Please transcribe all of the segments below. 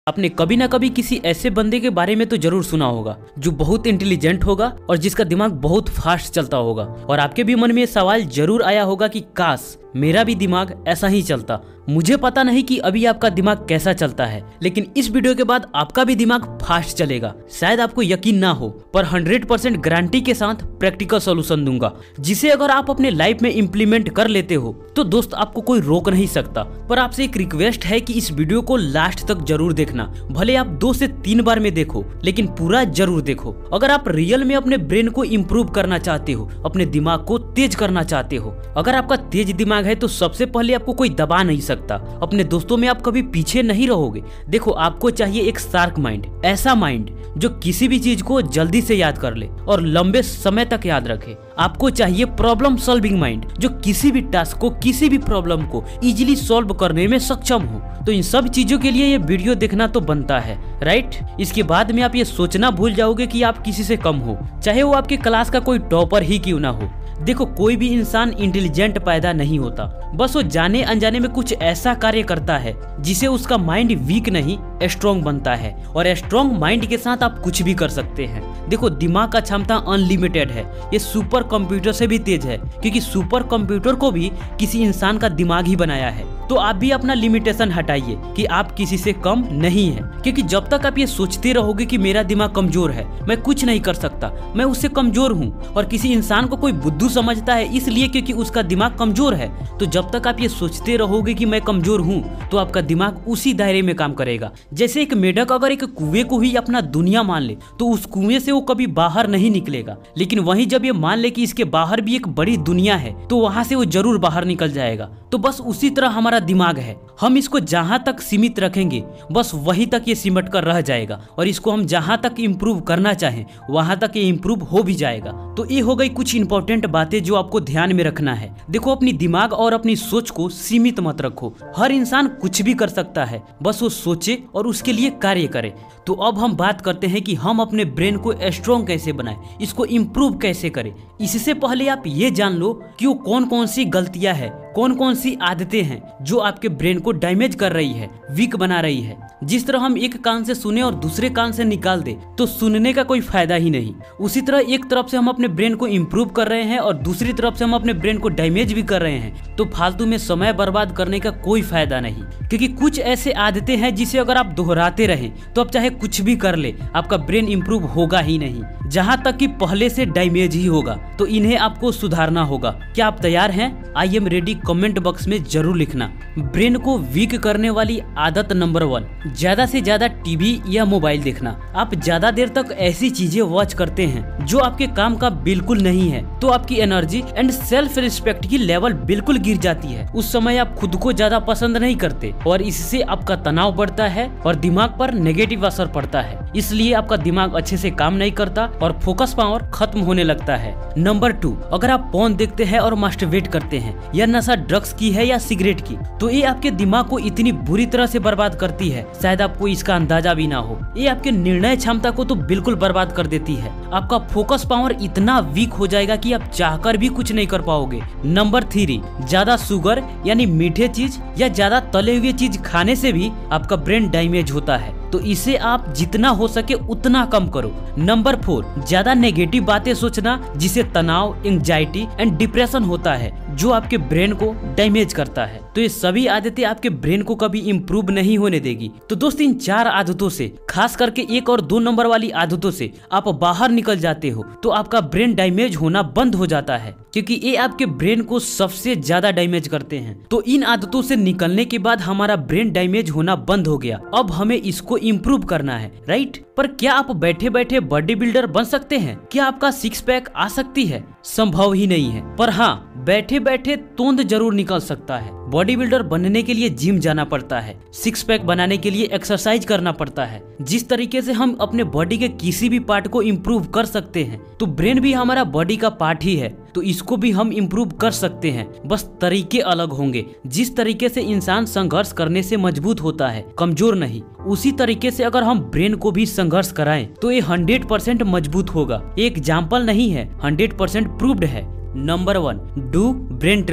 आपने कभी ना कभी किसी ऐसे बंदे के बारे में तो जरूर सुना होगा जो बहुत इंटेलिजेंट होगा और जिसका दिमाग बहुत फास्ट चलता होगा। और आपके भी मन में सवाल जरूर आया होगा कि काश मेरा भी दिमाग ऐसा ही चलता। मुझे पता नहीं कि अभी आपका दिमाग कैसा चलता है, लेकिन इस वीडियो के बाद आपका भी दिमाग फास्ट चलेगा। शायद आपको यकीन ना हो, पर 100% गारंटी के साथ प्रैक्टिकल सॉल्यूशन दूंगा, जिसे अगर आप अपने लाइफ में इम्प्लीमेंट कर लेते हो तो दोस्त आपको कोई रोक नहीं सकता। पर आपसे एक रिक्वेस्ट है कि इस वीडियो को लास्ट तक जरूर देखना। भले आप 2 से 3 बार में देखो, लेकिन पूरा जरूर देखो। अगर आप रियल में अपने ब्रेन को इम्प्रूव करना चाहते हो, अपने दिमाग को तेज करना चाहते हो, अगर आपका तेज दिमाग है तो सबसे पहले आपको कोई दबा नहीं सकता। अपने दोस्तों में आप कभी पीछे नहीं रहोगे। देखो, आपको चाहिए एक शार्प माइंड, ऐसा माइंड जो किसी भी चीज को जल्दी से याद कर ले और लंबे समय तक याद रखे। आपको चाहिए प्रॉब्लम सॉल्विंग माइंड, जो किसी भी टास्क को, किसी भी प्रॉब्लम को इजीली सॉल्व करने में सक्षम हो। तो इन सब चीजों के लिए ये वीडियो देखना तो बनता है, राइट। इसके बाद में आप ये सोचना भूल जाओगे कि आप किसी से कम हो, चाहे वो आपके क्लास का कोई टॉपर ही क्यों ना हो। देखो, कोई भी इंसान इंटेलिजेंट पैदा नहीं होता, बस वो जाने अनजाने में कुछ ऐसा कार्य करता है जिसे उसका माइंड वीक नहीं स्ट्रॉन्ग बनता है। और स्ट्रॉन्ग माइंड के साथ आप कुछ भी कर सकते हैं। देखो, दिमाग का क्षमता अनलिमिटेड है, ये सुपर कंप्यूटर से भी तेज है, क्योंकि सुपर कंप्यूटर को भी किसी इंसान का दिमाग ही बनाया है। तो आप भी अपना लिमिटेशन हटाइए कि आप किसी से कम नहीं है, क्योंकि जब तक आप ये सोचते रहोगे कि मेरा दिमाग कमजोर है, मैं कुछ नहीं कर सकता, मैं उससे कमजोर हूँ, और किसी इंसान को कोई बुद्धू समझता है इसलिए क्योंकि उसका दिमाग कमजोर है, तो जब तक आप ये सोचते रहोगे कि मैं कमजोर हूँ, तो आपका दिमाग उसी दायरे में काम करेगा। जैसे एक मेढक अगर एक कुएं को ही अपना दुनिया मान ले तो उस कुएं से वो कभी बाहर नहीं निकलेगा, लेकिन वहीं जब ये मान ले कि इसके बाहर भी एक बड़ी दुनिया है तो वहां से वो जरूर बाहर निकल जाएगा। तो बस उसी तरह हमारा दिमाग है, हम इसको जहां तक सीमित रखेंगे बस वहीं तक ये सिमट कर रह जाएगा, और इसको हम जहां तक इम्प्रूव करना चाहें वहां तक ये इम्प्रूव हो भी जाएगा। तो ये हो गई कुछ इंपॉर्टेंट बातें जो आपको ध्यान में रखना है। देखो, अपनी दिमाग और अपनी सोच को सीमित मत रखो। हर इंसान कुछ भी कर सकता है, बस वो सोचे और उसके लिए कार्य करे। तो अब हम बात करते हैं कि हम अपने ब्रेन को स्ट्रॉन्ग कैसे बनाएं, इसको इम्प्रूव कैसे करें। इससे पहले आप ये जान लो कि वो कौन कौन सी गलतियां हैं, कौन कौन सी आदतें हैं जो आपके ब्रेन को डैमेज कर रही है, वीक बना रही है। जिस तरह हम एक कान से सुने और दूसरे कान से निकाल दे तो सुनने का कोई फायदा ही नहीं, उसी तरह एक तरफ से हम अपने ब्रेन को इम्प्रूव कर रहे हैं और दूसरी तरफ से हम अपने ब्रेन को डैमेज भी कर रहे हैं, तो फालतू में समय बर्बाद करने का कोई फायदा नहीं। क्योंकि कुछ ऐसे आदतें हैं जिसे अगर आप दोहराते रहें तो आप चाहे कुछ भी कर ले, आपका ब्रेन इम्प्रूव होगा ही नहीं, जहां तक कि पहले से डैमेज ही होगा। तो इन्हें आपको सुधारना होगा। क्या आप तैयार हैं? I am ready comment box में जरूर लिखना। ब्रेन को वीक करने वाली आदत नंबर 1, ज्यादा से ज्यादा टीवी या मोबाइल देखना। आप ज्यादा देर तक ऐसी चीजें वॉच करते हैं जो आपके काम का बिल्कुल नहीं है, तो आपकी एनर्जी एंड सेल्फ रिस्पेक्ट की लेवल बिल्कुल गिर जाती है। उस समय आप खुद को ज्यादा पसंद नहीं करते और इससे आपका तनाव बढ़ता है और दिमाग पर नेगेटिव असर पड़ता है। इसलिए आपका दिमाग अच्छे से काम नहीं करता और फोकस पावर खत्म होने लगता है। नंबर 2, अगर आप पोर्न देखते हैं और मास्टरबेट करते हैं, या नशा ड्रग्स की है या सिगरेट की, तो ये आपके दिमाग को इतनी बुरी तरह से बर्बाद करती है, शायद आपको इसका अंदाजा भी ना हो। ये आपके निर्णय क्षमता को तो बिल्कुल बर्बाद कर देती है। आपका फोकस पावर इतना वीक हो जाएगा कि आप चाहकर भी कुछ नहीं कर पाओगे। नंबर 3, ज्यादा शुगर यानी मीठे चीज या ज्यादा तले हुए चीज खाने से भी आपका ब्रेन डैमेज होता है, तो इसे आप जितना हो सके उतना कम करो। नंबर 4, ज्यादा नेगेटिव बातें सोचना, जिसे तनाव, एंजाइटी एंड डिप्रेशन होता है, जो आपके ब्रेन को डैमेज करता है। तो ये सभी आदतें आपके ब्रेन को कभी इम्प्रूव नहीं होने देगी। तो दोस्त, इन 4 आदतों से, खास करके 1 और 2 नंबर वाली आदतों से आप बाहर निकल जाते हो तो आपका ब्रेन डैमेज होना बंद हो जाता है, क्योंकि ये आपके ब्रेन को सबसे ज्यादा डैमेज करते हैं। तो इन आदतों से निकलने के बाद हमारा ब्रेन डैमेज होना बंद हो गया। अब हमें इसको इम्प्रूव करना है, राइट। पर क्या आप बैठे बैठे बॉडी बिल्डर बन सकते हैं? क्या आपका 6 पैक आ सकती है? संभव ही नहीं है। पर हाँ, बैठे बैठे तोंद जरूर निकल सकता है। बॉडी बिल्डर बनने के लिए जिम जाना पड़ता है, 6 पैक बनाने के लिए एक्सरसाइज करना पड़ता है। जिस तरीके से हम अपने बॉडी के किसी भी पार्ट को इम्प्रूव कर सकते हैं, तो ब्रेन भी हमारा बॉडी का पार्ट ही है, तो इसको भी हम इम्प्रूव कर सकते हैं। बस तरीके अलग होंगे। जिस तरीके से इंसान संघर्ष करने से मजबूत होता है, कमजोर नहीं, उसी तरीके से अगर हम ब्रेन को भी संघर्ष कराएं तो ये 100% मजबूत होगा। एक एग्जाम्पल नहीं है, 100% प्रूव्ड है। Number 1, do brain training.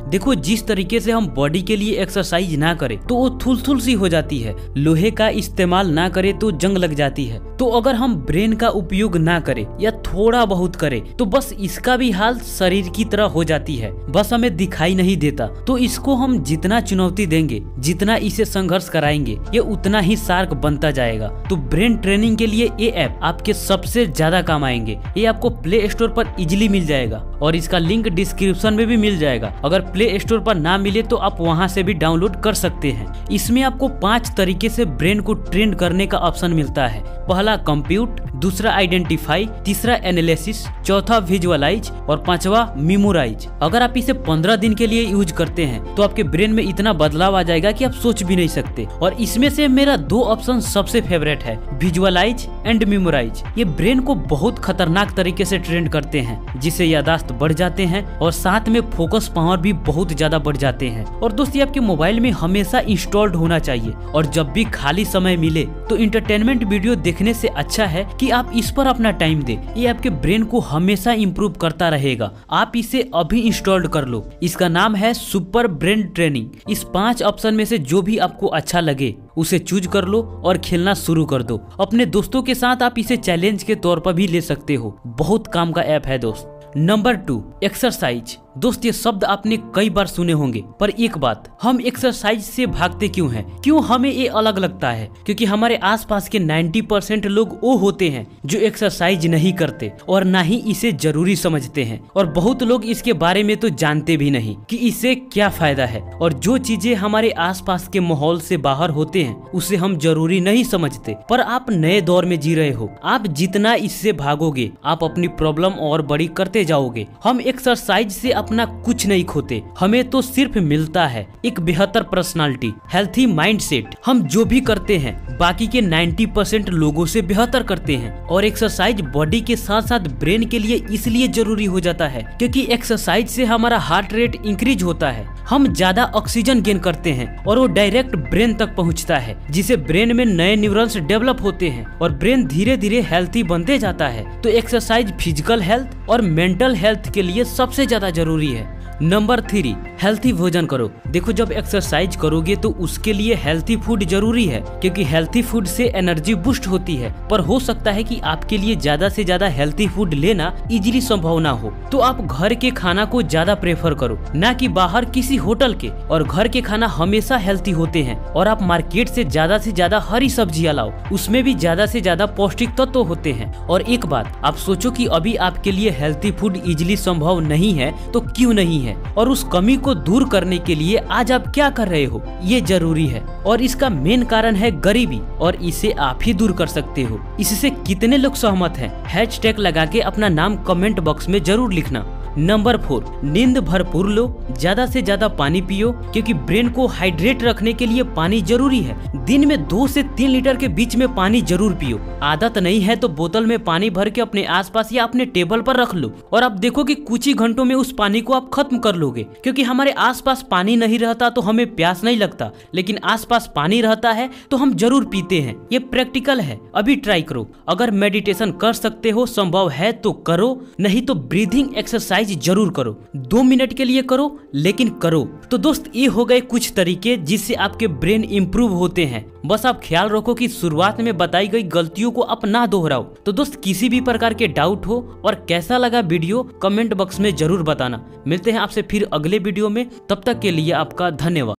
देखो जिस तरीके से हम बॉडी के लिए एक्सरसाइज ना करें तो वो थुल सी हो जाती है, लोहे का इस्तेमाल ना करें तो जंग लग जाती है। तो अगर हम ब्रेन का उपयोग ना करें या थोड़ा बहुत करें तो बस इसका भी हाल शरीर की तरह हो जाती है, बस हमें दिखाई नहीं देता। तो इसको हम जितना चुनौती देंगे, जितना इसे संघर्ष कराएंगे, ये उतना ही शार्क बनता जाएगा। तो ब्रेन ट्रेनिंग के लिए ये ऐप आपके सबसे ज्यादा काम आएंगे। ये आपको प्ले स्टोर पर इजिली मिल जाएगा और इसका लिंक डिस्क्रिप्शन में भी मिल जाएगा। अगर प्ले स्टोर पर ना मिले तो आप वहां से भी डाउनलोड कर सकते हैं। इसमें आपको 5 तरीके से ब्रेन को ट्रेन करने का ऑप्शन मिलता है। पहला कंप्यूट, दूसरा आइडेंटिफाई, तीसरा एनालिसिस, चौथा विजुअलाइज और 5वां मेमोराइज। अगर आप इसे 15 दिन के लिए यूज करते हैं तो आपके ब्रेन में इतना बदलाव आ जाएगा कि आप सोच भी नहीं सकते। और इसमें से मेरा 2 ऑप्शन सबसे फेवरेट है, विजुअलाइज एंड मेमोराइज। ये ब्रेन को बहुत खतरनाक तरीके से ट्रेन करते हैं, जिससे याददाश्त बढ़ जाते हैं और साथ में फोकस पावर भी बहुत ज्यादा बढ़ जाते हैं। और दोस्तों आपके मोबाइल में हमेशा इंस्टॉल्ड होना चाहिए और जब भी खाली समय मिले तो इंटरटेनमेंट वीडियो देखने से अच्छा है कि आप इस पर अपना टाइम दे। ये आपके ब्रेन को हमेशा इम्प्रूव करता रहेगा। आप इसे अभी इंस्टॉल कर लो। इसका नाम है सुपर ब्रेन ट्रेनिंग। इस 5 ऑप्शन में से जो भी आपको अच्छा लगे उसे चूज कर लो और खेलना शुरू कर दो। अपने दोस्तों के साथ आप इसे चैलेंज के तौर पर भी ले सकते हो। बहुत काम का ऐप है दोस्त। Number 2, exercise. दोस्त ये शब्द आपने कई बार सुने होंगे, पर एक बात, हम एक्सरसाइज से भागते क्यों हैं? क्यों हमें ये अलग लगता है? क्योंकि हमारे आसपास के 90% लोग वो होते हैं जो एक्सरसाइज नहीं करते और ना ही इसे जरूरी समझते हैं। और बहुत लोग इसके बारे में तो जानते भी नहीं कि इससे क्या फायदा है। और जो चीजें हमारे आसपास के माहौल से बाहर होते हैं उसे हम जरूरी नहीं समझते। पर आप नए दौर में जी रहे हो। आप जितना इससे भागोगे आप अपनी प्रॉब्लम और बड़ी करते जाओगे। हम एक्सरसाइज से अपना कुछ नहीं खोते, हमें तो सिर्फ मिलता है एक बेहतर पर्सनालिटी, हेल्थी माइंडसेट। हम जो भी करते हैं बाकी के 90% लोगों से बेहतर करते हैं। और एक्सरसाइज बॉडी के साथ साथ ब्रेन के लिए इसलिए जरूरी हो जाता है क्योंकि एक्सरसाइज से हमारा हार्ट रेट इंक्रीज होता है, हम ज्यादा ऑक्सीजन गेन करते हैं और वो डायरेक्ट ब्रेन तक पहुंचता है, जिसे ब्रेन में नए न्यूरॉन्स डेवलप होते हैं और ब्रेन धीरे धीरे हेल्थी बनते जाता है। तो एक्सरसाइज फिजिकल हेल्थ और मेंटल हेल्थ के लिए सबसे ज्यादा जरूरी है। नंबर 3, हेल्थी भोजन करो। देखो जब एक्सरसाइज करोगे तो उसके लिए हेल्थी फूड जरूरी है क्योंकि हेल्थी फूड से एनर्जी बूस्ट होती है। पर हो सकता है कि आपके लिए ज्यादा से ज्यादा हेल्थी फूड लेना इजीली संभव ना हो, तो आप घर के खाना को ज्यादा प्रेफर करो, ना कि बाहर किसी होटल के। और घर के खाना हमेशा हेल्थी होते हैं। और आप मार्केट से ज्यादा हरी सब्जियां लाओ, उसमें भी ज्यादा से ज्यादा पौष्टिक तत्व होते हैं। और एक बात आप सोचो कि अभी आपके लिए हेल्थी फूड इजीली संभव नहीं है तो क्यों नहीं है, और उस कमी को दूर करने के लिए आज आप क्या कर रहे हो ये जरूरी है। और इसका मेन कारण है गरीबी, और इसे आप ही दूर कर सकते हो। इससे कितने लोग सहमत हैं? हैशटैग लगा के अपना नाम कमेंट बॉक्स में जरूर लिखना। नंबर 4, नींद भरपूर लो, ज्यादा से ज्यादा पानी पियो क्योंकि ब्रेन को हाइड्रेट रखने के लिए पानी जरूरी है। दिन में 2 से 3 लीटर के बीच में पानी जरूर पियो। आदत नहीं है तो बोतल में पानी भर के अपने आसपास या अपने टेबल पर रख लो और आप देखो कि कुछ ही घंटों में उस पानी को आप खत्म कर लोगे। क्योंकि हमारे आसपास पानी नहीं रहता तो हमें प्यास नहीं लगता, लेकिन आसपास पानी रहता है तो हम जरूर पीते हैं। ये प्रैक्टिकल है, अभी ट्राई करो। अगर मेडिटेशन कर सकते हो, संभव है तो करो, नहीं तो ब्रीथिंग एक्सरसाइज जरूर करो। 2 मिनट के लिए करो लेकिन करो। तो दोस्त ये हो गए कुछ तरीके जिससे आपके ब्रेन इंप्रूव होते हैं। बस आप ख्याल रखो कि शुरुआत में बताई गई गलतियों को आप ना दोहराओ। तो दोस्त किसी भी प्रकार के डाउट हो और कैसा लगा वीडियो कमेंट बॉक्स में जरूर बताना। मिलते हैं आपसे फिर अगले वीडियो में, तब तक के लिए आपका धन्यवाद।